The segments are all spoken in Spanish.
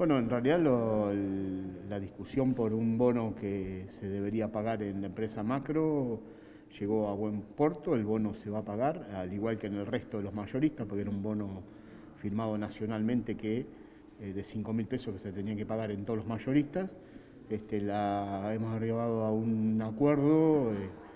Bueno, en realidad la discusión por un bono que se debería pagar en la empresa Macro llegó a buen puerto. El bono se va a pagar, al igual que en el resto de los mayoristas, porque era un bono firmado nacionalmente que de 5.000 pesos que se tenía que pagar en todos los mayoristas. Hemos arribado a un acuerdo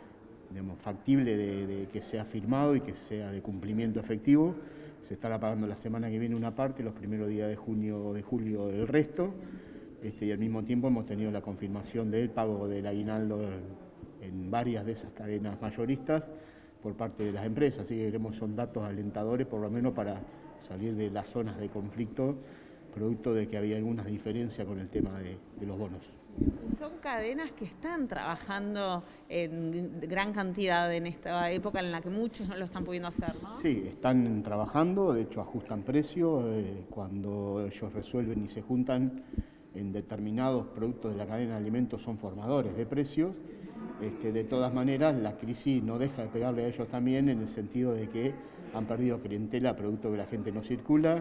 factible de que sea firmado y que sea de cumplimiento efectivo. Se estará pagando la semana que viene una parte, los primeros días de junio o de julio el resto, y al mismo tiempo hemos tenido la confirmación del pago del aguinaldo en varias de esas cadenas mayoristas por parte de las empresas, así que son datos alentadores por lo menos para salir de las zonas de conflicto, producto de que había algunas diferencias con el tema de los bonos. Son cadenas que están trabajando en gran cantidad en esta época en la que muchos no lo están pudiendo hacer, ¿no? Sí, están trabajando, de hecho ajustan precios, cuando ellos resuelven y se juntan en determinados productos de la cadena de alimentos son formadores de precios. De todas maneras, la crisis no deja de pegarle a ellos también en el sentido de que han perdido clientela, producto que la gente no circula,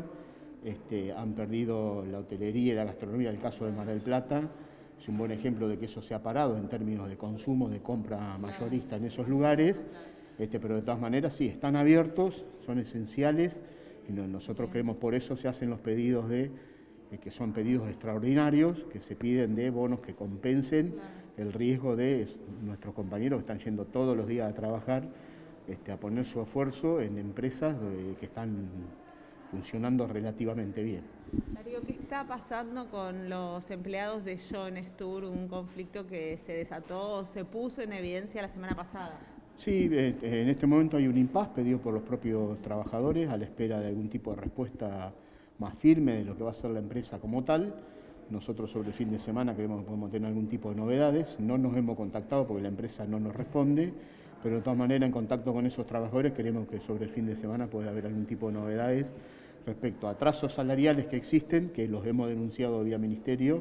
han perdido la hotelería y la gastronomía, el caso de Mar del Plata es un buen ejemplo de que eso se ha parado en términos de consumo, de compra mayorista en esos lugares, pero de todas maneras sí, están abiertos, son esenciales, y nosotros creemos por eso se hacen los pedidos que son pedidos extraordinarios, que se piden de bonos que compensen el riesgo de nuestros compañeros que están yendo todos los días a trabajar, a poner su esfuerzo en empresas que están funcionando relativamente bien. Darío, ¿qué está pasando con los empleados de John Stur? Un conflicto que se desató, se puso en evidencia la semana pasada. Sí, en este momento hay un impasse pedido por los propios trabajadores a la espera de algún tipo de respuesta más firme de lo que va a ser la empresa como tal. Nosotros sobre el fin de semana creemos que podemos tener algún tipo de novedades. No nos hemos contactado porque la empresa no nos responde, pero de todas maneras en contacto con esos trabajadores creemos que sobre el fin de semana puede haber algún tipo de novedades respecto a atrasos salariales que existen, que los hemos denunciado vía ministerio,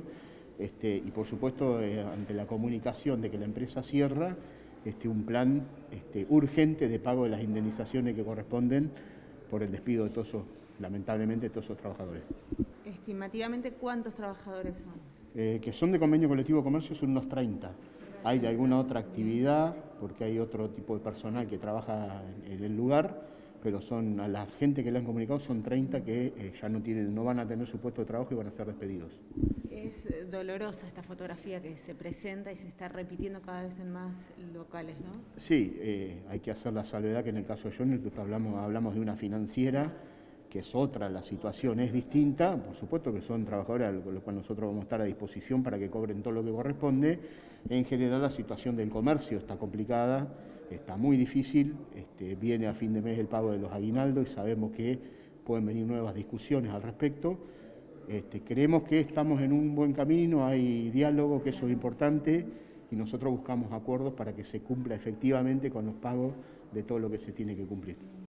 y por supuesto ante la comunicación de que la empresa cierra, un plan urgente de pago de las indemnizaciones que corresponden por el despido de todos esos, lamentablemente, todos esos trabajadores. Estimativamente, ¿cuántos trabajadores son? Que son de convenio colectivo de comercio son unos 30. Hay de alguna otra actividad, porque hay otro tipo de personal que trabaja en el lugar, pero son a la gente que le han comunicado son 30 que ya no van a tener su puesto de trabajo y van a ser despedidos. Es dolorosa esta fotografía que se presenta y se está repitiendo cada vez en más locales, ¿no? Sí, hay que hacer la salvedad que en el caso de Johnny hablamos de una financiera, que es otra, la situación es distinta, por supuesto que son trabajadores con los cuales nosotros vamos a estar a disposición para que cobren todo lo que corresponde. En general la situación del comercio está complicada, está muy difícil, viene a fin de mes el pago de los aguinaldos y sabemos que pueden venir nuevas discusiones al respecto. Creemos que estamos en un buen camino, hay diálogo, que eso es importante, y nosotros buscamos acuerdos para que se cumpla efectivamente con los pagos de todo lo que se tiene que cumplir.